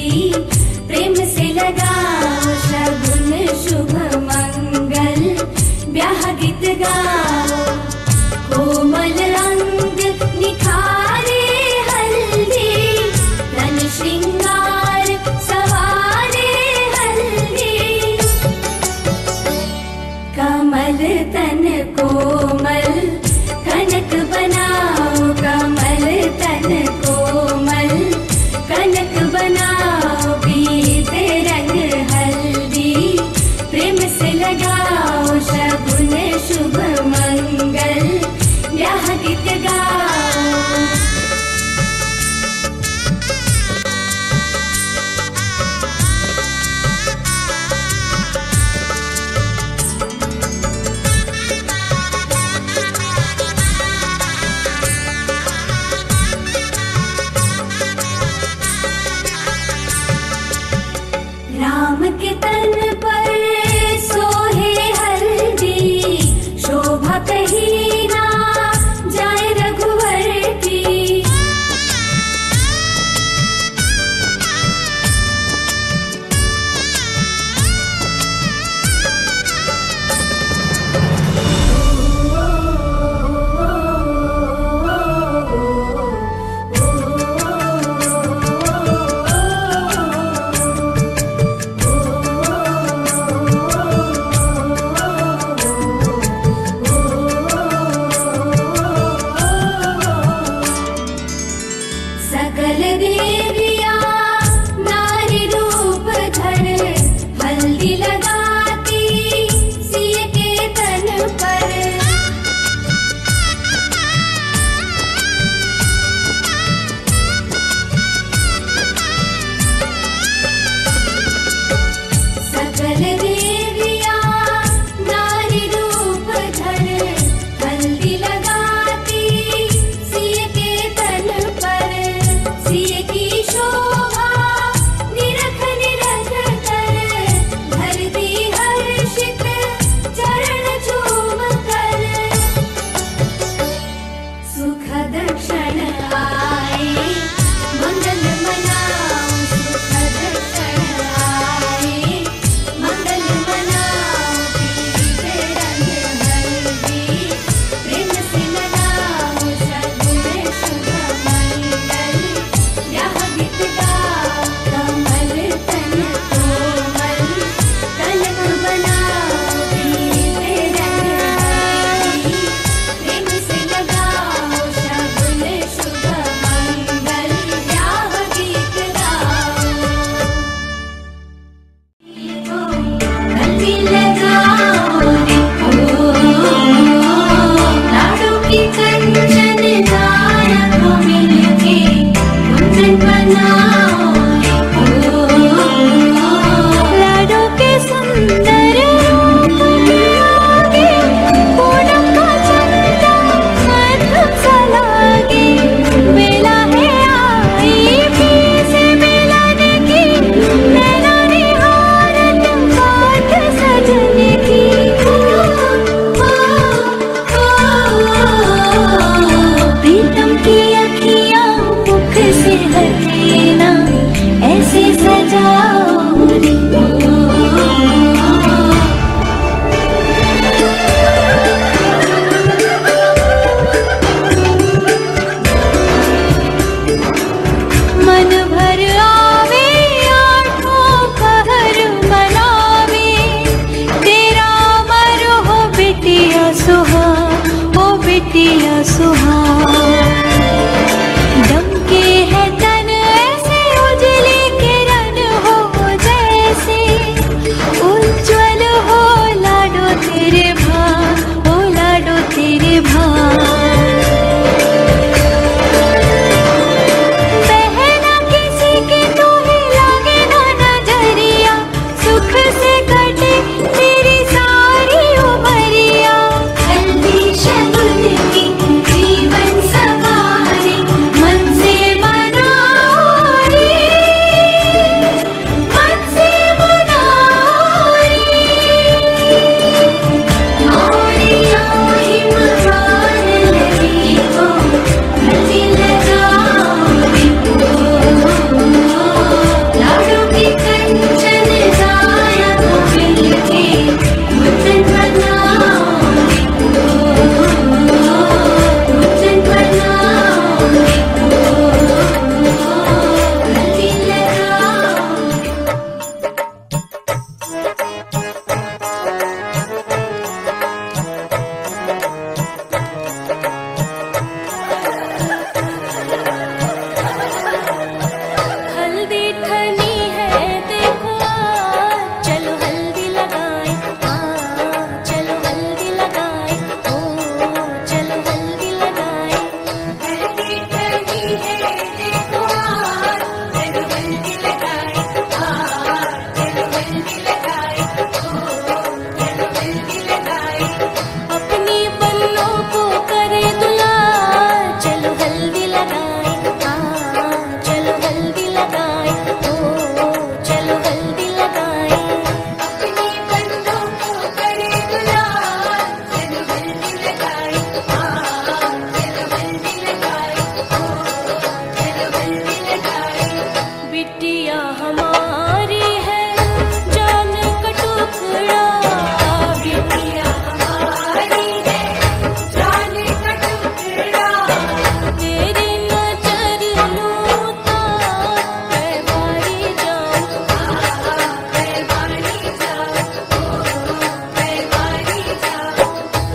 प्रेम से लगाओ शगुन शुभ मंगल, ब्याह गीत गाओ। कोमल अंग निखारे हल्दी, तन श्रृंगार सवारे हल्दी। कमल तन कोमल कनक बनाओ, कमल तन कोमल कनक बनाओ। पीते रंग हल्दी, प्रेम से लगाओ शगुन शुभ मंगल, ब्याह गीत गाओ। राम के तन पर सोहे हल्दी, शोभा कहीं ना जाए रघुवर की। हमारी है जान का टुकड़ा, बिटिया हमारी है जान का टुकड़ा। तेरी नजर लूटा मैं मारी जाऊं, मैं मारी जाऊं, मैं मारी जाऊं।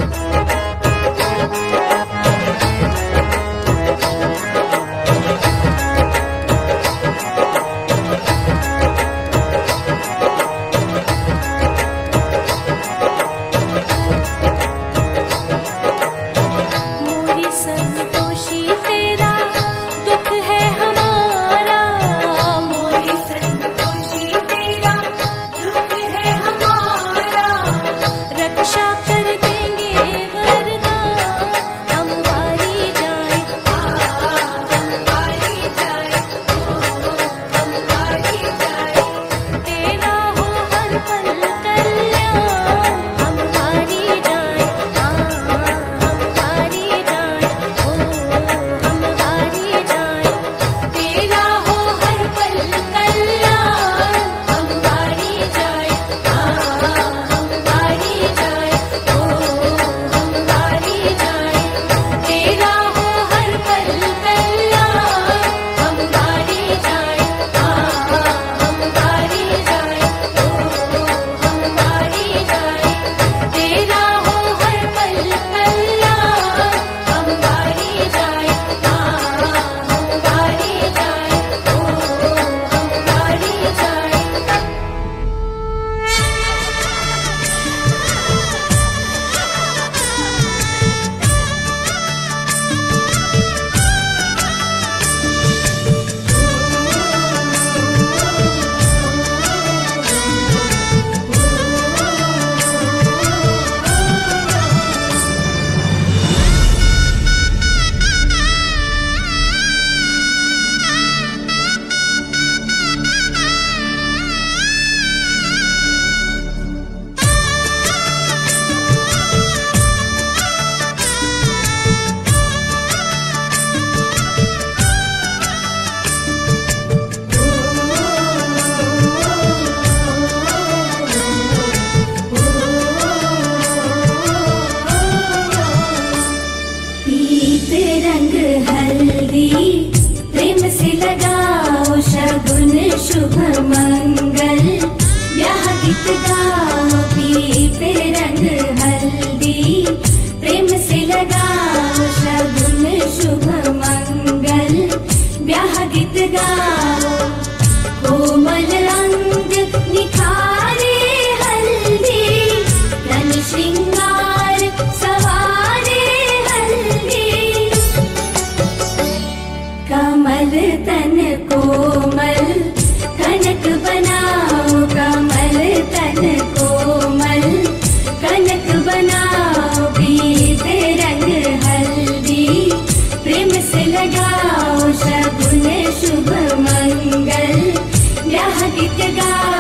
मोरी संतोषी तेरा दुख है हमारा, मोरी संतोषी तेरा दुख है हमारा। रक्षा कर देंगे वरना हम हारी जाए, हम हारी जाए, हम हारी जाए। तेरा हो हर पल कल्याण, हम हारी जाए, हम हारी जाए, हम हारी जाए। तेरा हो हर पल कल्याण, हम हारी जाए, हम हारी जाए, हम हारी जाए। तेरा हो हर पल कल्याण, हम हारी जाए, हम हारी जाए, हम हारी जाए। तेरा हो हर पल कल्याण, हम हारी जाए, हम हारी जाए, हम हारी जाए। पीत रंग हल्दी प्रेम से लगाओ, शगुन शुभ मंगल ब्याह गीत गाओ। पीत रंग हल्दी प्रेम से लगाओ, शगुन शुभ मंगल ब्याह गीत गाओ। कोमल अंग निखारे हल्दी, तन श्रृंगार सवारे हल्दी। कमल तन कोमल कनक बनाओ, कमल तन कोमल कनक बनाओ। पीत रंग हल्दी प्रेम से लगाओ, शगुन शुभ मंगल ब्याह गीत गाओ।